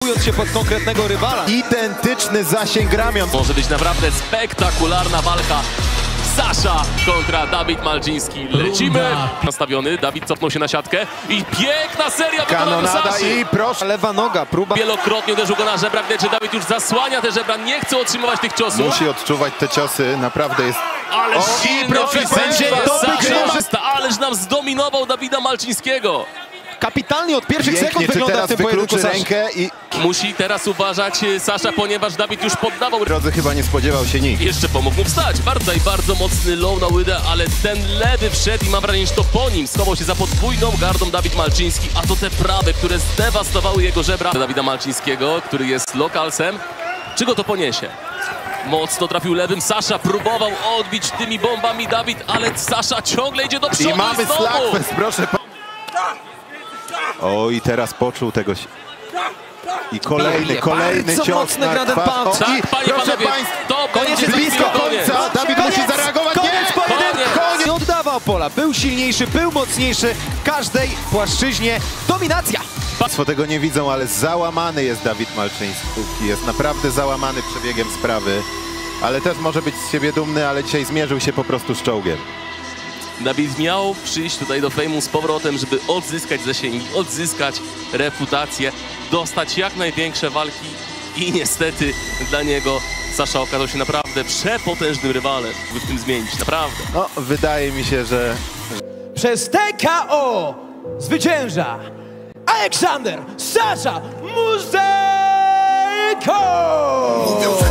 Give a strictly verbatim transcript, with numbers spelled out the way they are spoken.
podpatrując się pod konkretnego rywala. Identyczny zasięg ramion. Może być naprawdę spektakularna walka. Sasza kontra Dawid Malczyński. Lecimy. Nastawiony, Dawid cofnął się na siatkę i piękna seria wykonana Kanonada Saszy. i proszę. Lewa noga, próba. Wielokrotnie uderzył go na żebra, widać, że Dawid już zasłania te żebra, nie chce otrzymywać tych ciosów. Musi odczuwać te ciosy, naprawdę jest... Ale O, silny proszę, będzie Saszy, ależ nam zdominował Dawida Malczyńskiego. Kapitalnie od pierwszych sekund Pięknie, czy wygląda w teraz tym wykluczy pojedynku Saszy. rękę i... Musi teraz uważać Sasza, ponieważ Dawid już poddawał. Drodzy, chyba nie spodziewał się nikt. Jeszcze pomógł mu wstać. Bardzo i bardzo mocny low na łydę, ale ten lewy wszedł i mam wrażenie, że to po nim schował się za podwójną gardą Dawid Malczyński, a to te prawe, które zdewastowały jego żebra. Dawida Malczyńskiego, który jest lokalsem. Czy go to poniesie? Mocno trafił lewym, Sasza próbował odbić tymi bombami Dawid, ale Sasza ciągle idzie do przodu I mamy i znowu. slagfest, proszę. O, i teraz poczuł tego... I kolejny, Pięknie, kolejny bardzo cios mocny na Graden twarz. Pound. O, Tak, i panie, proszę panowie, państwa, to koniec będzie jest za blisko chwilę koniec. końca. Dawid Koniec! musi zareagować. Koniec Nie! pojedynku! Koniec! Nie oddawał pola, był silniejszy, był mocniejszy w każdej płaszczyźnie. Dominacja! Państwo tego nie widzą, ale załamany jest Dawid Malczyński. Jest naprawdę załamany przebiegiem sprawy. Ale też może być z siebie dumny, ale dzisiaj zmierzył się po prostu z czołgiem. Dawid miał przyjść tutaj do Fejmu z powrotem, żeby odzyskać zasięgi, odzyskać reputację, dostać jak największe walki i niestety dla niego Sasza okazał się naprawdę przepotężnym rywalem, by w tym zmienić, naprawdę. No, wydaje mi się, że... Przez T K O zwycięża Aleksander Sasza Muzyko!